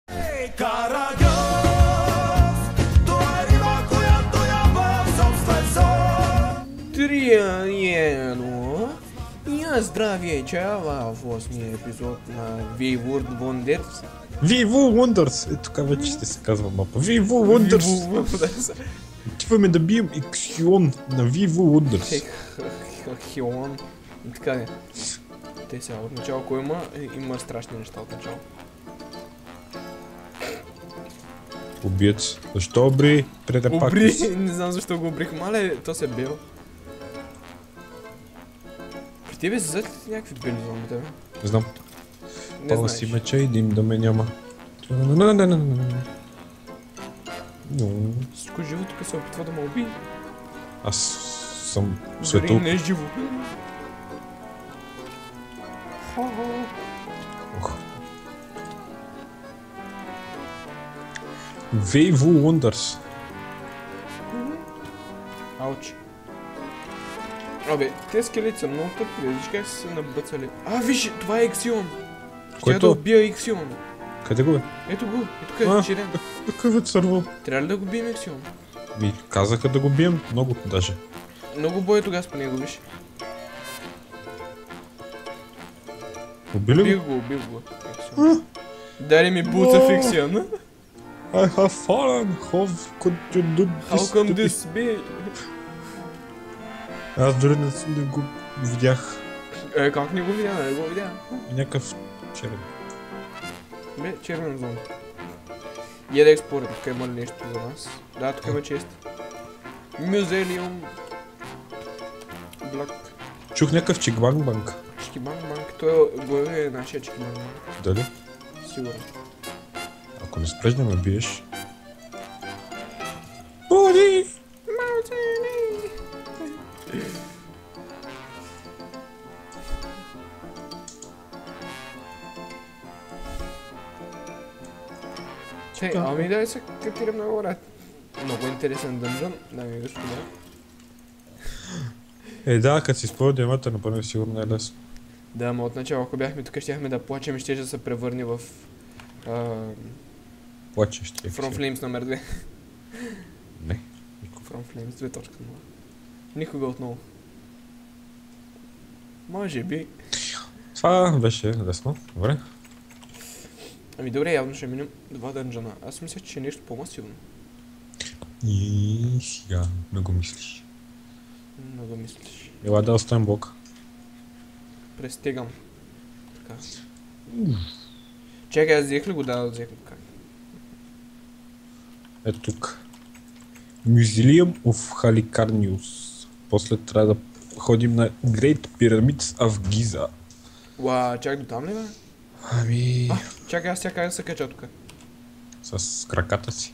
Триено. Я здравия, чава, в 8-я епизод на Wayward Wonders. Vivo Wonders! Ето така вече ще се казва мапа. Vivo Wonders! Отиваме да бием Иксион на Vivo Wonders. Хион. И така не. Те сега от начало кой има? Има страшни неща от начало. Убиец. Защо обри? Обри! Не знам защо го обрих. Мале, то се е бил. При тебе си зад някакви бели зомби, бе? Не знам. Не Пала знаеш. си меча и дим да ме няма. Всичко живо тук се опитва да ме уби. Аз съм Дори светъл. не е живо. Vivo Wonders. Ауч. Абе, тези скелети са много тъпи, виж как са се набъцали. А, виж, това е Иксион. Ще Което? да убия Иксион. Къде го е? Ето го, ето А. е черен. Какъв е църво? Трябва ли да го бием Иксион? Ми казаха да го бием много даже. Много бой тогава по него, виж. Убили го? Убил го. Иксион. Дари ми буца в Иксион. I have fallen. How could you do How this come to me? this be? Аз дори не го видях. Как не го видя, не го видя. Някакъв черен. Бе, червен зон. Я да експлорим, тук има ли нещо за нас? Да, тук има чест. Мюзелиум. Блак. Чух някакъв чикбанг-банг. Чикибанг-банг. Той е нашия чикибанг-банг. Дали? Сигурно. Ако не спреш да ме биеш. Буди! Чай, ами да се катирам нагоре. Много интересен дънжън, дами и господа. Да, като си спомня диамата, напълно сигурно е лесно. Да, ма отначало, ако бяхме тук, щяхме да плачем и ще да се превърне в... Плачеш ти. From Flames номер 2. Не. From Flames 2.0. Никога отново. Може би. Това беше лесно. Добре. Ами добре, явно ще минем 2 дънжана. Аз мисля, че е нещо по-масивно. И сега много мислиш. Много мислиш. Ела да оставим блок. Престегам. Така. Чакай, аз взех ли го? Да, взех го. Как? Ето тук. Museum of Halicarnius. После трябва да ходим на Great Pyramids of Giza. Уа, чак до там ли, бе? Ами... Чакай, аз сега да се кача тук. С краката си.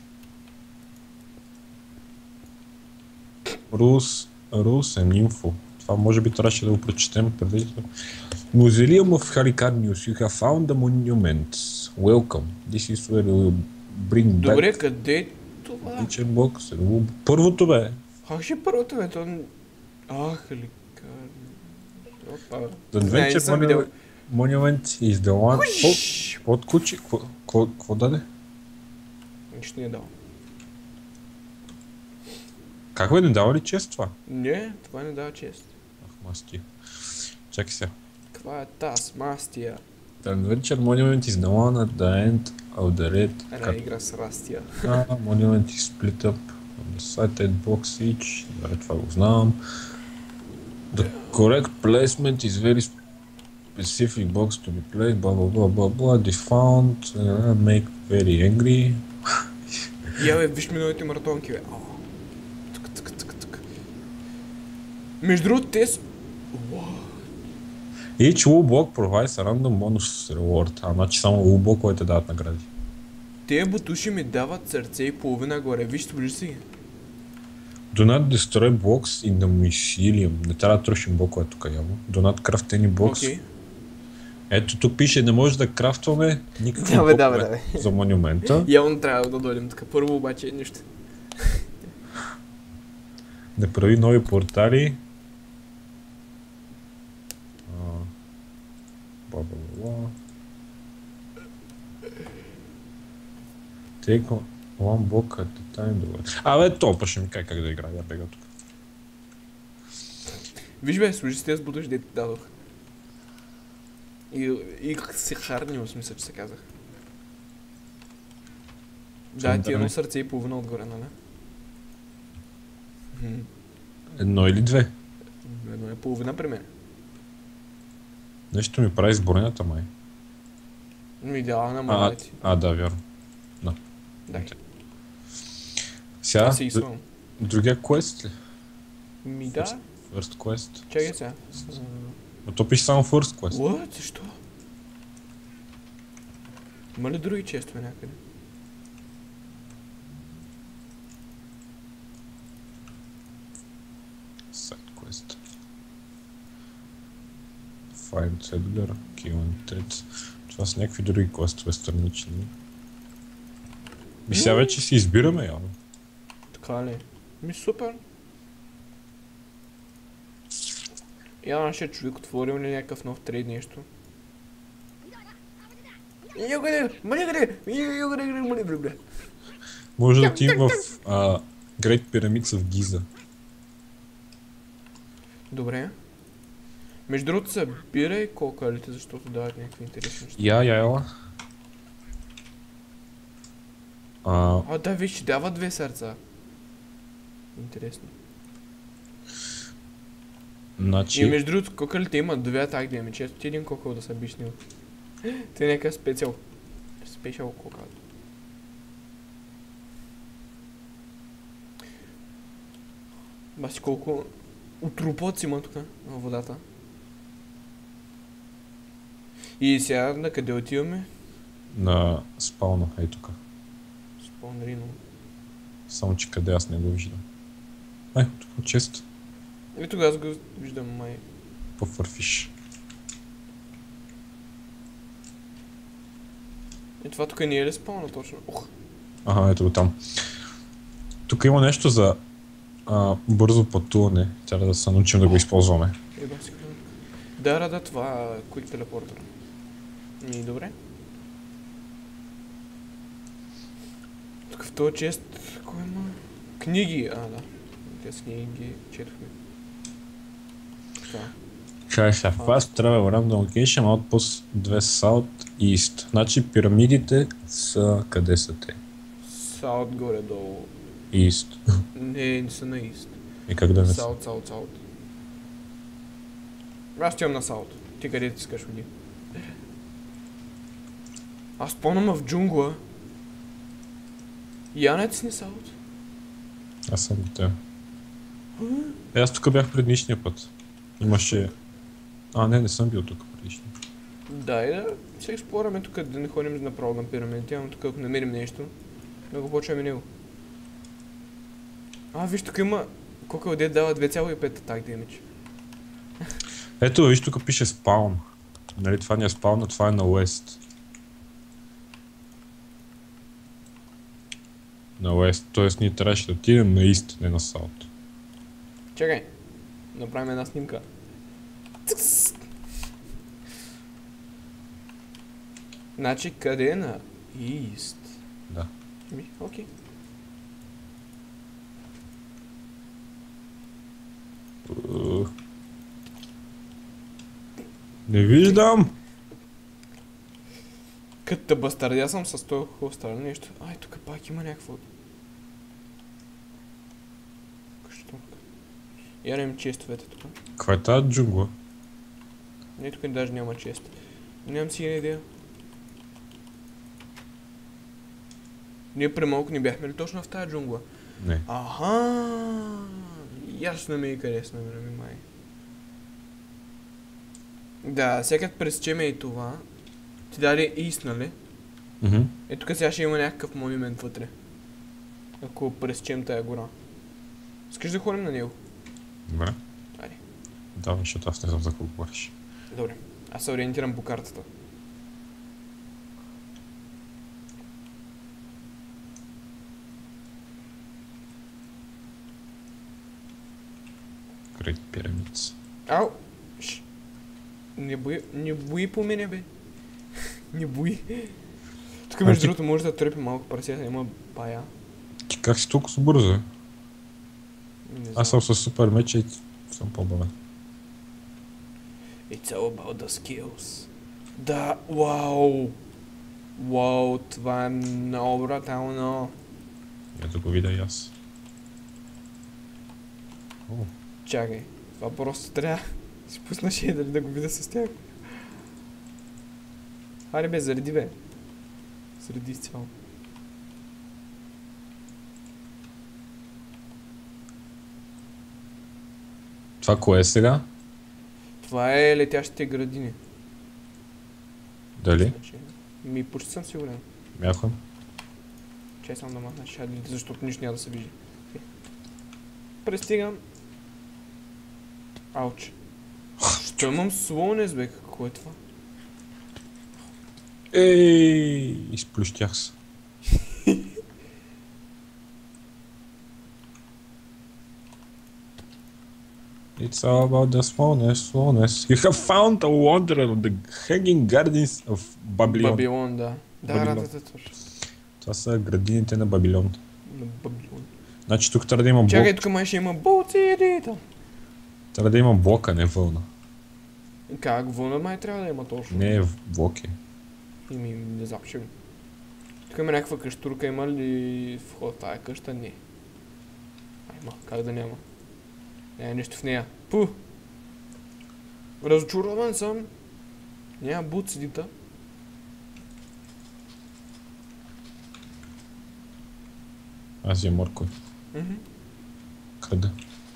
Rules and Info. Това може би трябваше да го прочетем преди. Museum of Halicarnius. You have found the monuments. Welcome. This is where we will bring back... Добре, къде е това? Picture box. Първото бе. Как ще е първото, бе? То... Ах, ликар... Опа. The Не, не съм видял. Monument is the one... От кучи? Какво даде? Нищо не е дал. Как бе, не дава ли чест това? Не, това не дава чест. Ах, масти. Чакай сега. Каква е таз, мастия? The adventure monument is the one at the end of the red. Една игра с растия. Monument is split up on the side and box each. Добре, това го знам. The correct placement is very specific box to be played. Blah blah blah blah blah. The found make very angry. Я бе, виж ми новите маратонки, бе. Тук. Между другото, те са... Each wool block provides a random bonus reward. Значи само wool блоковете дават награди. Те бутуши ми дават сърце и половина горе. Виж, виж си. Do not destroy blocks in the mycelium. Не трябва да трошим блокове тук явно. Do not craft any blocks. Окей. Ето тук пише, не може да крафтваме никакви Да, блокове за монумента. Явно трябва да дойдем тук. Първо обаче нищо. Не прави нови портали. Take one block at a time. Абе, топа ще ми кай как да играя, я бега тук. Виж бе, служи с тези будеш, дете дадох. И се харнил, смисъл, че се казах. Да, ти едно сърце и половина отгоре, нали? Едно или две? Едно е половина при мен. Нещо ми прави с бронята, май. Идеална мала ти. Да, вярно. Дай. Сега, Си изслам. другия квест ли? Ми да. First quest. Чакай сега. Но то пише само first quest. What? Защо? Има ли други честове някъде? Side quest. Find settler, kill and. Това са някакви други квестове странични. И сега вече си избираме, явно. Така ли? Ми супер. Я нашия човек отворил ли някакъв нов трейд нещо? Може да ти в Great Pyramids в Гиза. Добре. Между другото събирай кокалите, защото дават някакви интересни неща. Ела. Да, виж, че дава две сърца. Интересно. Значи... И между другото, кокалите имат две атак да имаме. Често ти един кокал да се биш него. Те е някакъв спешъл кокал. Баси колко отрупоци има тук на водата. И сега на къде отиваме? На спауна, ей тука. Спаун Рино. Само че къде аз не го виждам. Тук често. И тогава аз го виждам май. По-фърфиш. И това тук не е ли спауна точно? Ето го там. Тук има нещо за бързо пътуване. Трябва да се научим да го използваме. Да, това Quick Teleporter. И добре. Тук в този чест, кой има? Книги, да. Тези книги четохме. Fast travel random location outpost 2 South East. Значи пирамидите са... къде са те? South горе-долу. East. Не са на East. И как да не са? South. Аз тям на South. Ти къде ти искаш ходи? Аз спомням в джунгла. Янец си не South? Аз съм до теб. Аз тук бях предишния път. Имаше... не съм бил тук предишния. Да, и да се експлораме тук, да не ходим направо на пирамидите, ама тук ако намерим нещо, да го почваме него. Виж, тук има кокъл дед дава 2,5 атак демидж. Ето, виж, тук пише спаун. Нали, това не е спаун, а това е на West. На West, т.е. ние трябваше да отидем на East, не на South. Чакай, направим една снимка. Значи къде е на East? Да. Окей. Не виждам! Като те бастардя съм с този хубав страна нещо. Тук пак има някакво... Я не им честовете тук. Каква е тази джунгла? Не, тук даже няма чест. Нямам си една идея. Ние премалко не бяхме ли точно в тази джунгла? Не. Ясно ми и къде сме, май. Да, сега като пресечеме и това, ти даде East, нали? Тук сега ще има някакъв монумент вътре. Ако пресечем тая гора. Искаш да ходим на него? Добре. Айде. Давай, защото аз не знам за какво говориш. Добре, аз се ориентирам по картата. Great Pyramids. Ау! Не бои по мене, бе. Не бои. Тук между другото може да трепи малко прасета, има бая. Ти как си толкова бързо, бе? Аз съм със супер меча и съм по-бавен. It's all about the skills. Да, вау! Вау, това е много брутално. Я да го видя и аз. О, Чакай, това просто трябва да си пусна шейдър да го видя с тях. Аре бе, зареди бе. Зареди изцяло. това кое е сега? Това е летящите градини. Дали? Значи, ми почти съм сигурен. Мяхам. Чай само да махна шадлите, защото нищо няма да се вижда. Пристигам. Ауч. Що имам слонес, бе? Какво е това? Ей, изплющях се. It's all about the slowness. You have found a wonder of the hanging gardens of Babylon. Бабилон, да. Да, Бабилон. радата точно. Това са градините на Бабилон. На Бабилон. Значи тук трябва да има блок. Чакай, тук май ще има болци. Трябва да има блок, а не вълна. Как? Вълна май трябва да има точно. Не е блоки. Не знам, ще... Тук има някаква къщурка, има ли вход в тая къща? Не. Има, как да няма? Няма нищо в нея. Пу! Разочарован съм. Няма буцидита. Аз имам моркови. Къде?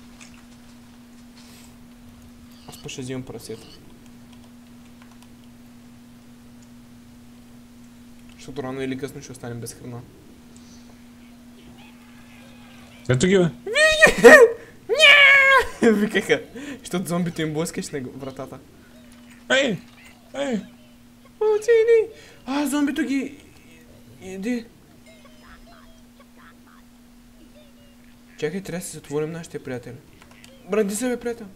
Аз па ще взимам прасета. Защото рано или късно ще останем без храна. Ето ги, бе! Викаха, защото зомбито им блъскаш на вратата. Ей! Ей! Буцини! Зомбито ги... Иди. Чакай, трябва да се затворим нашите приятели. Бранди се, бе, приятел.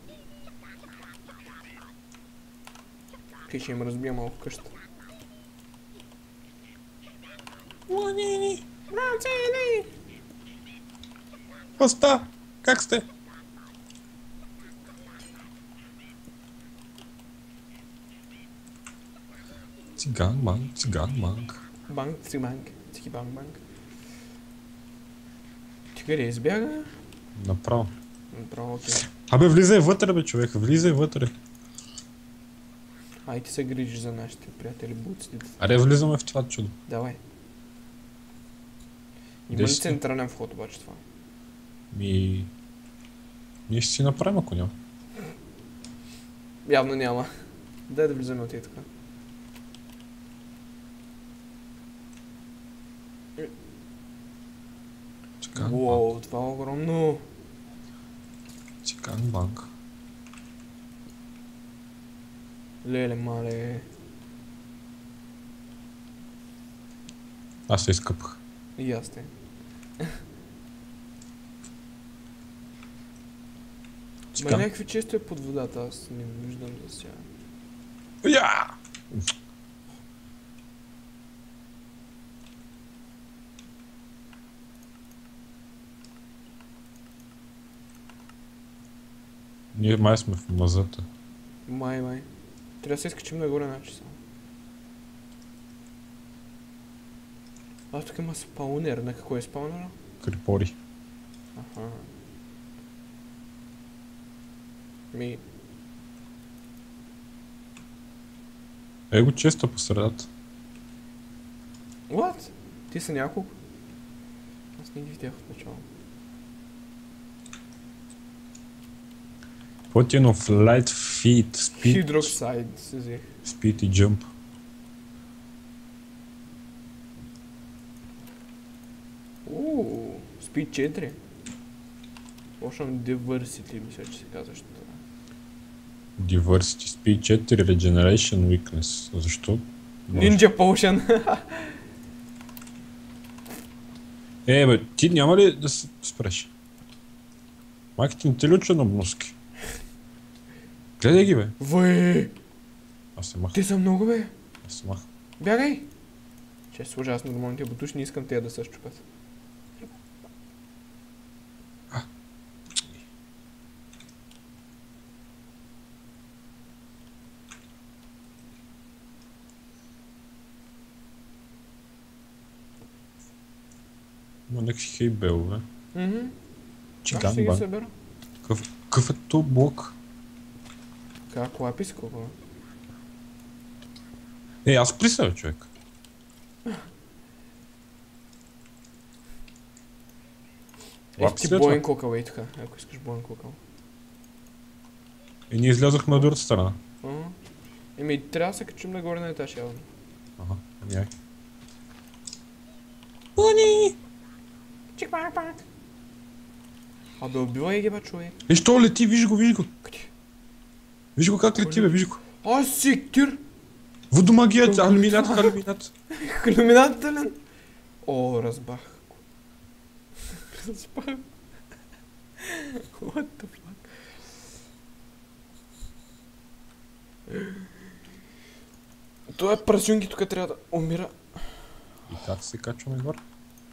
Окей, ще им разбия малко къщата. Бранини! Хоста! Как сте? Циган манг, циган манг. Банк, цики банк. Ти къде избяга? Направо. Направо, окей. Абе, влизай вътре, бе, човек, влизай вътре. Ай, ти се грижиш за нашите приятели буците. Аре, влизаме в това чудо. Давай. Има Де ли си ти? централен вход обаче това? Ние ще си направим, ако няма. Явно няма. Дай да влизаме от и така. Циган манг. Уоу, това е огромно. Циган манг. Леле, мале. Аз се изкъпах. И аз те. Ма Циган. някакви често е под водата, аз не виждам за сега. Я! Ние май сме в мазата. Май. Трябва да се изкачим нагоре, значи само. Тук има спаунер. На какво е спаунера? Крипори. Аха. Ми... Его често по средата. What? Ти са няколко? Аз не ги видях от начало. Put of light feet, speed, Хидроксайд се взех. speed и jump. Speed 4. Ocean Diversity, мисля, че се казваш това. Diversity, speed 4, regeneration, weakness. Защо? Ninja Potion. Бе, ти няма ли да се спреш? Майките не те ли уча на обноски? Гледай ги, бе. Вой! Аз се мах. Те са много, бе. Аз се мах. Бягай! Ще сложа аз нормалните бутуши, не искам тези да се щупят. Има някакви хейбелове. Аз Чиган ще ги банк. събера. Какъв е то блок? Как лапис колко? Аз присъвя, човек. Ти боен кокъл, ей така, ако искаш боен кокъл. И ние излязохме от другата страна. Еми, трябва да се качим нагоре на етаж явно. Ага, ами Уни! Чик-пак-пак! Абе, убивай ги, бе, човек. Що лети, виж го. Къде? Виж го как лети, бе, виж го. Сектир! Водомагият, алюминат. Иллюминателен! О, разбах. What the fuck? Това е прасюнки, тук трябва да умира. И как се качваме горе?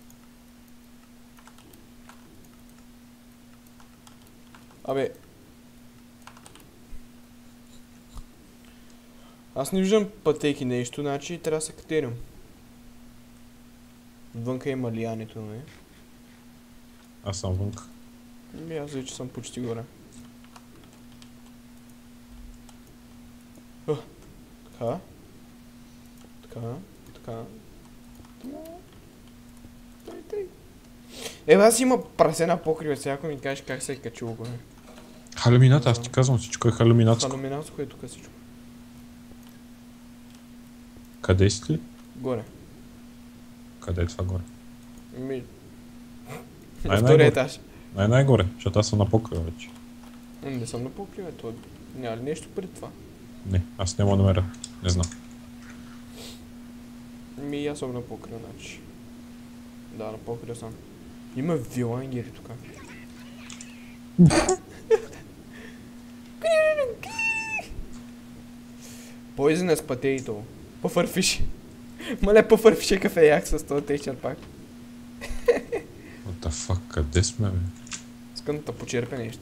Абе. Аз не виждам пътеки нещо, значи трябва да се катерим. Вънка има лиянето, не? Аз съм вънка. Аз вече съм почти горе. Така. Аз има прасена покрива, сега ако ми кажеш как се е качило горе. Халюминат, аз ти казвам, всичко е халюминатско. Халюминатско е тук всичко. Къде си ли? Горе. Къде е това горе? На втория етаж. Най-горе, защото аз съм на покрива вече. Не съм на покрива, то няма ли нещо преди това? Не, аз не мога да намеря. Не знам. Аз съм на покрива, значи. Да, на покрива съм. Има вилангери тук. Poisonous potato. Pufferfish. Мале pufferfish е кафе як с този течер пак. What the fuck, къде сме, бе? Искам да почерпя нещо.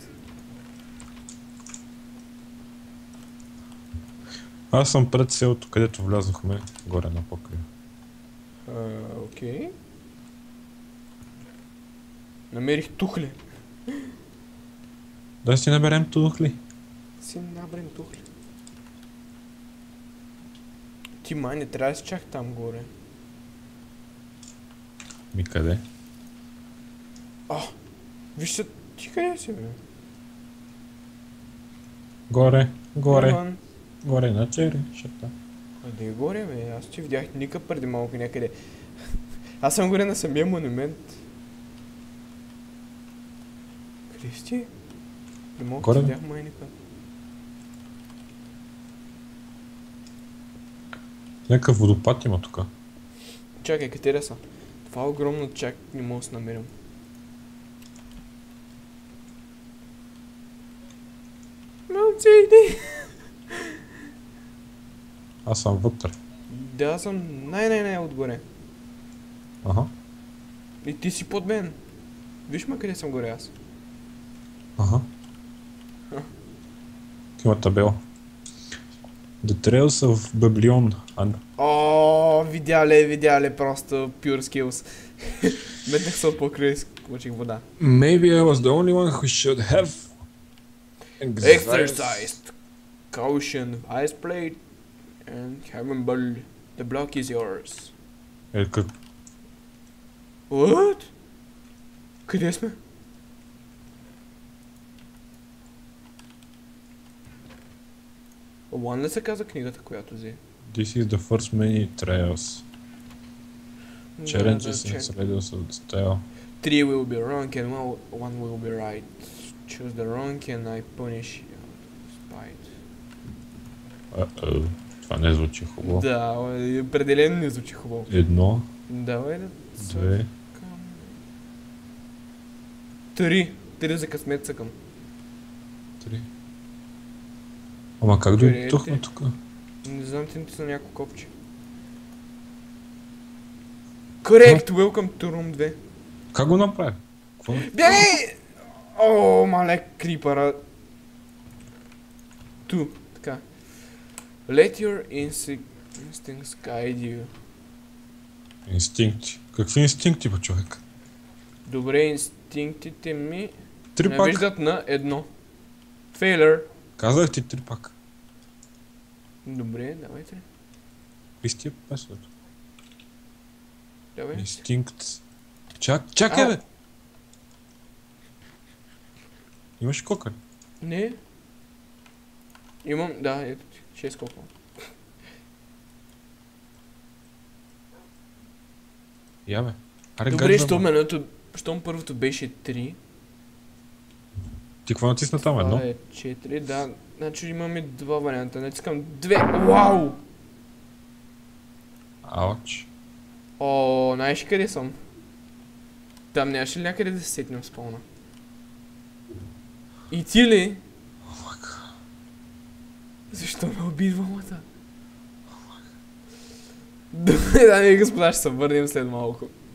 Аз съм пред селото, където влязохме горе на покрива. Окей. Намерих тухли. Да си наберем тухли. Наберем тухли. Ти май не трябва да си чак там горе. Ми къде? Виж се, ти къде си, бе? Горе. Иван. Горе на черешата. Къде е горе, бе? Аз ти видях ника преди малко някъде. Аз съм горе на самия монумент. Къде си ти? Не мога да видях майника. Някакъв водопад има тук. Чакай, къде са? Това е огромно, чак не мога да се намерим. Мълци, иди! Аз съм вътре. Да, аз съм най отгоре. Ага. И ти си под мен. Виж ма къде съм горе аз. Ага. Има табела. The Trails of Babylon. Видя ли, просто pure skills. Метнах се от покрай, скочих вода. Maybe I was the only one who should have Exercised caution, eyes plate, and heaven ball. The block is yours. What? Къде сме? One ли се каза книгата, която взе? This is the first many trails. Challenges and riddles of the tale. 3 will be wrong and 1 will be right. Choose the wrong and I punish you. Spite. Това не звучи хубаво. Да, определено не звучи хубаво. 1, Давай да... 2... 3 за късмет цъкам. 3. Ама как дойдохме тук? Не знам, ти натисна някакво копче. Correct, welcome to room 2. Как го направи? Бягай! О, мале, крипъра. Ту, така. Let your instincts guide you. Инстинкти. Какви инстинкти, бе, човек? Добре, инстинктите ми Три пак. навеждат на едно. Failure. Казах ти 3 пак. Добре, давайте. Писти песват. Давай. Инстинкт. Чакай, бе! Имаш кока ли? Не. Имам, да, ето ти. 6 колко. Я, бе. Аре, Добре, щом първото беше 3. Ти какво натисна там, едно? Това е 4, да. Значи имаме два варианта. Натискам 2. Вау! Ауч. О, знаеш къде съм? Там нямаше ли някъде да се сетнем спълна? И ти ли? Защо ме уби двамата? Добре, дами и господа, ще се върнем след малко.